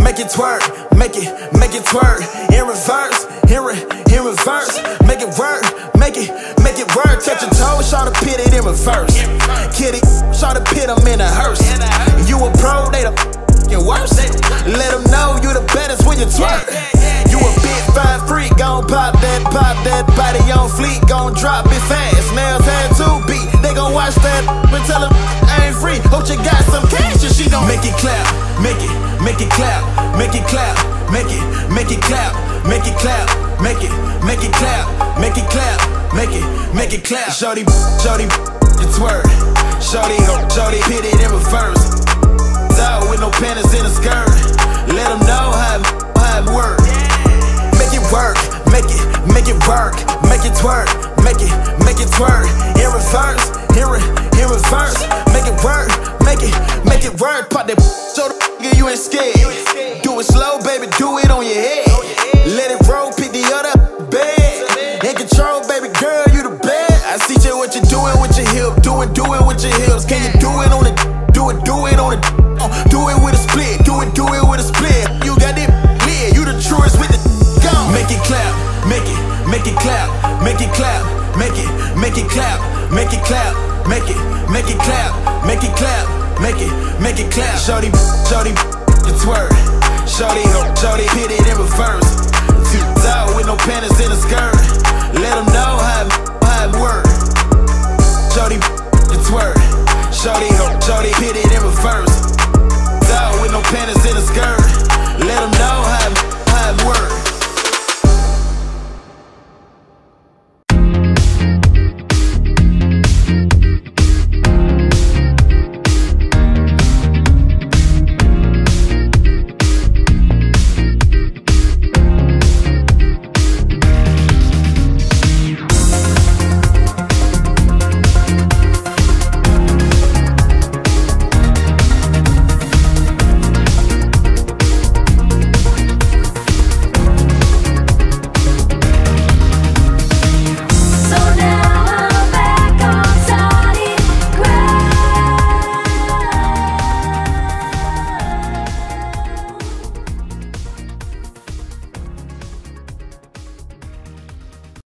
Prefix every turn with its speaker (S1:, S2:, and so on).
S1: make it twerk, make it twerk. In reverse, in reverse, make it work, make it work. Touch your toes, try to pit it in reverse. Kitty, try to pit them in a hearse. You a pro, they the worst. Let them know you the baddest when you twerk. You a big fine freak, gon' pop that body on fleek, gon' drop it fast. Nails had to beat, they gon' watch that and tell them I ain't free. Hope you got some cash and she gon' make it clap, make it clap, make it clap, make it clap, make it clap, make it clap, make it clap, make it clap. Shorty, it's word. Shorty, hit it in reverse. Out with no panties in a skirt. Let them know how it work. Make it work, make it work, make it twerk, make it twerk. In reverse, in reverse, make it work, make it work. Pop that so the you ain't scared. Do it slow, baby, do it on your head. Let it roll, pick the other bed. In control, baby girl, you the best. I see you what you doing with your hip, do it with your hips. Can you do it on the, do it on the, do it with a split, do it with a split. You got it, yeah, you the truest with the gone. Make it clap, make it clap, make it clap, make it clap, make it clap, make it clap, make it clap, make it clap. Shorty, it's word. Shorty, hit it in reverse. Out with no panties in a skirt. Let them know how it work. Shorty, it's word. Shorty, hit it in